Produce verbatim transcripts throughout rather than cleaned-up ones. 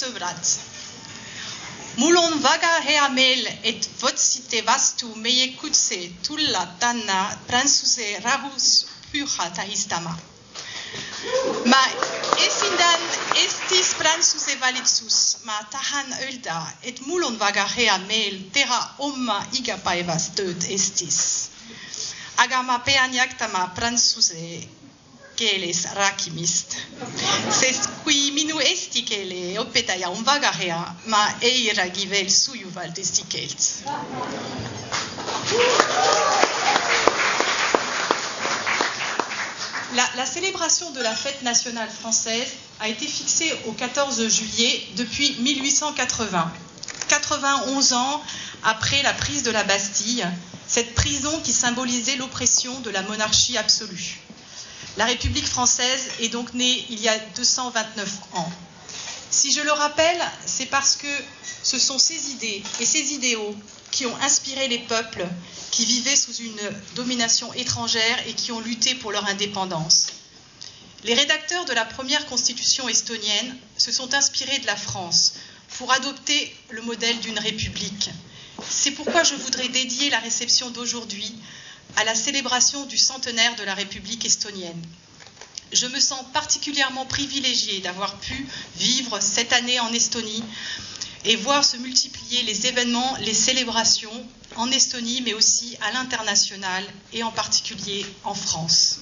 sõbrad. Mul on väga hea meel, et võtsite vastu meie kutse tulla tänna Prantsuse rahvuspüha tähistama. Ma esindan Eestis Prantsuse valitsus. Ma tahan öelda, et mul on väga hea meel teha oma igapäevast tööd Eestis. Aga ma pean jätkama prantsuse keeles rääkimist, sest kui minu eesti keele õpetaja on väga hea, ma ei räägi veel sujuvalt eesti keelt. La, la célébration de la fête nationale française a été fixée au quatorze juillet depuis mille huit cent quatre-vingts, quatre-vingt-onze ans après la prise de la Bastille, cette prison qui symbolisait l'oppression de la monarchie absolue. La République française est donc née il y a deux cent vingt-neuf ans. Si je le rappelle, c'est parce que ce sont ces idées et ces idéaux qui ont inspiré les peuples qui vivaient sous une domination étrangère et qui ont lutté pour leur indépendance. Les rédacteurs de la première constitution estonienne se sont inspirés de la France pour adopter le modèle d'une république. C'est pourquoi je voudrais dédier la réception d'aujourd'hui à la célébration du centenaire de la République estonienne. Je me sens particulièrement privilégiée d'avoir pu vivre cette année en Estonie et voir se multiplier les événements, les célébrations en Estonie, mais aussi à l'international et en particulier en France.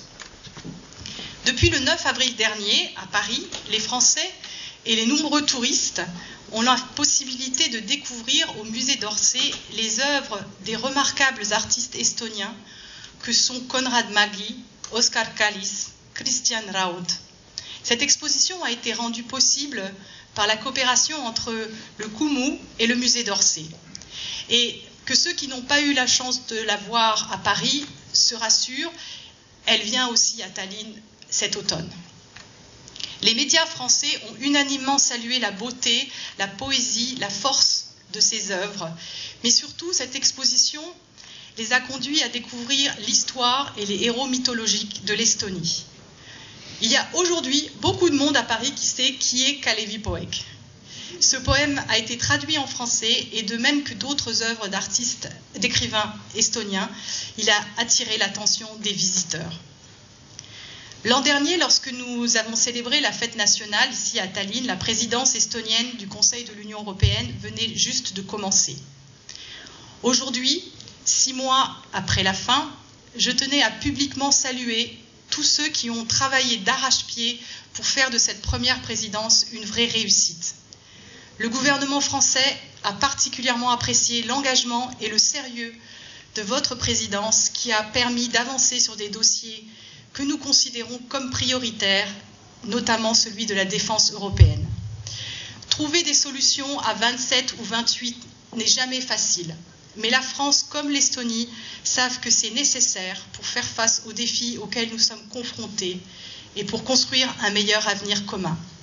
Depuis le neuf avril dernier, à Paris, les Français et les nombreux touristes ont la possibilité de découvrir au musée d'Orsay les œuvres des remarquables artistes estoniens que sont Konrad Mägi, Oskar Kallis, Kristjan Raud. Cette exposition a été rendue possible par la coopération entre le Kumu et le musée d'Orsay. Et que ceux qui n'ont pas eu la chance de la voir à Paris se rassurent, elle vient aussi à Tallinn cet automne. Les médias français ont unanimement salué la beauté, la poésie, la force de ces œuvres. Mais surtout, cette exposition les a conduits à découvrir l'histoire et les héros mythologiques de l'Estonie. Il y a aujourd'hui beaucoup de monde à Paris qui sait qui est Kalevi Poeg. Ce poème a été traduit en français et de même que d'autres œuvres d'artistes, d'écrivains estoniens, il a attiré l'attention des visiteurs. L'an dernier, lorsque nous avons célébré la fête nationale ici à Tallinn, la présidence estonienne du Conseil de l'Union européenne venait juste de commencer. Aujourd'hui, six mois après la fin, je tenais à publiquement saluer tous ceux qui ont travaillé d'arrache-pied pour faire de cette première présidence une vraie réussite. Le gouvernement français a particulièrement apprécié l'engagement et le sérieux de votre présidence qui a permis d'avancer sur des dossiers que nous considérons comme prioritaires, notamment celui de la défense européenne. Trouver des solutions à vingt-sept ou vingt-huit n'est jamais facile, mais la France comme l'Estonie savent que c'est nécessaire pour faire face aux défis auxquels nous sommes confrontés et pour construire un meilleur avenir commun.